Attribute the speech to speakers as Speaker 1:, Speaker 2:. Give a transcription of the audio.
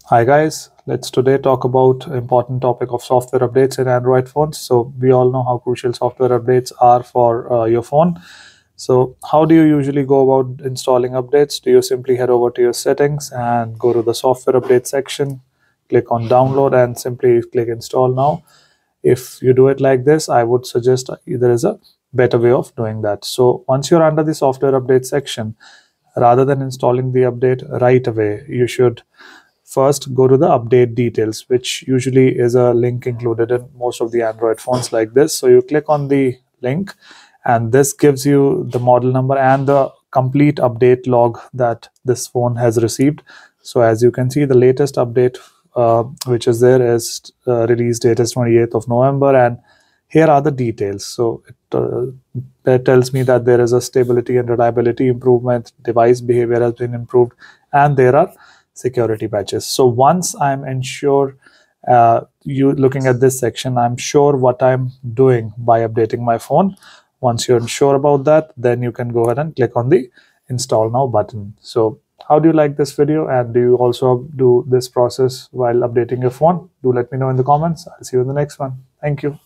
Speaker 1: Hi guys, let's today talk about important topic of software updates in Android phones. So we all know how crucial software updates are for your phone. So how do you usually go about installing updates? Do you simply head over to your settings and go to the software update section, click on download and simply click install now? If you do it like this, I would suggest there is a better way of doing that. So once you're under the software update section, rather than installing the update right away, you should first go to the update details, which usually is a link included in most of the Android phones like this. So you click on the link and this gives you the model number and the complete update log that this phone has received. So as you can see, the latest update which is there is release date is 28th of November, and here are the details. So that tells me that there is a stability and reliability improvement, device behavior has been improved, and there are security patches. So once I'm ensure you looking at this section, I'm sure what I'm doing by updating my phone. Once you're sure about that, then you can go ahead and click on the install now button. So how do you like this video, and do you also do this process while updating your phone? Do let me know in the comments. I'll see you in the next one. Thank you.